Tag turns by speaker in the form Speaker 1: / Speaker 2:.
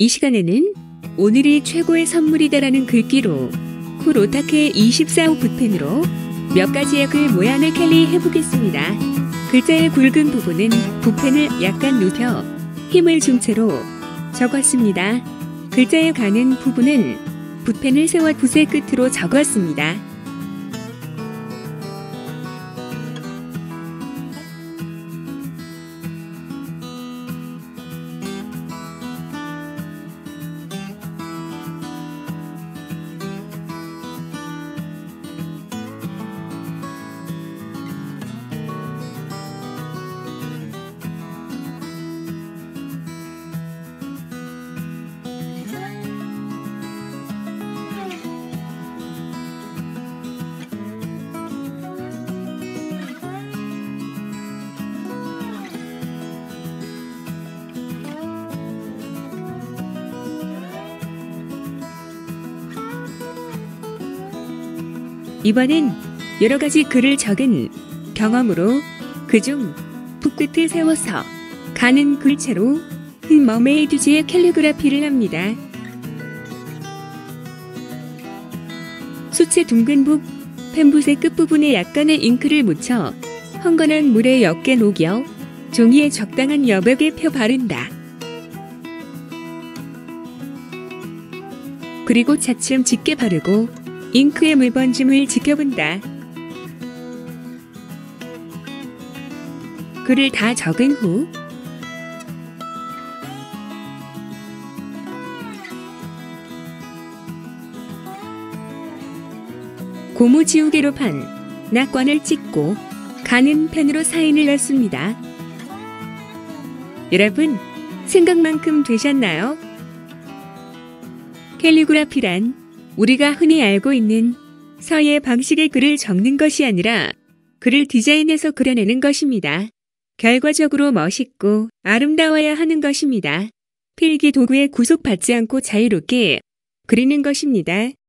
Speaker 1: 이 시간에는 오늘이 최고의 선물이다라는 글귀로 쿠로타케 24호 붓펜으로 몇 가지의 글 모양을 캘리해보겠습니다. 글자의 굵은 부분은 붓펜을 약간 눕혀 힘을 준 채로 적었습니다. 글자의 가는 부분은 붓펜을 세워 붓의 끝으로 적었습니다. 이번엔 여러 가지 글을 적은 경험으로 그중 붓끝을 세워서 가는 글체로 머메이드지의 캘리그라피를 합니다. 수채 둥근 붓 펜붓의 끝부분에 약간의 잉크를 묻혀 흥건한 물에 옅게 녹여 종이에 적당한 여백에 펴 바른다. 그리고 차츰 짙게 바르고 잉크의 물번짐을 지켜본다. 글을 다 적은 후 고무 지우개로 판 낙관을 찍고 가는 펜으로 사인을 넣습니다. 여러분, 생각만큼 되셨나요? 캘리그라피란 우리가 흔히 알고 있는 서예 방식의 글을 적는 것이 아니라 글을 디자인해서 그려내는 것입니다. 결과적으로 멋있고 아름다워야 하는 것입니다. 필기 도구에 구속받지 않고 자유롭게 그리는 것입니다.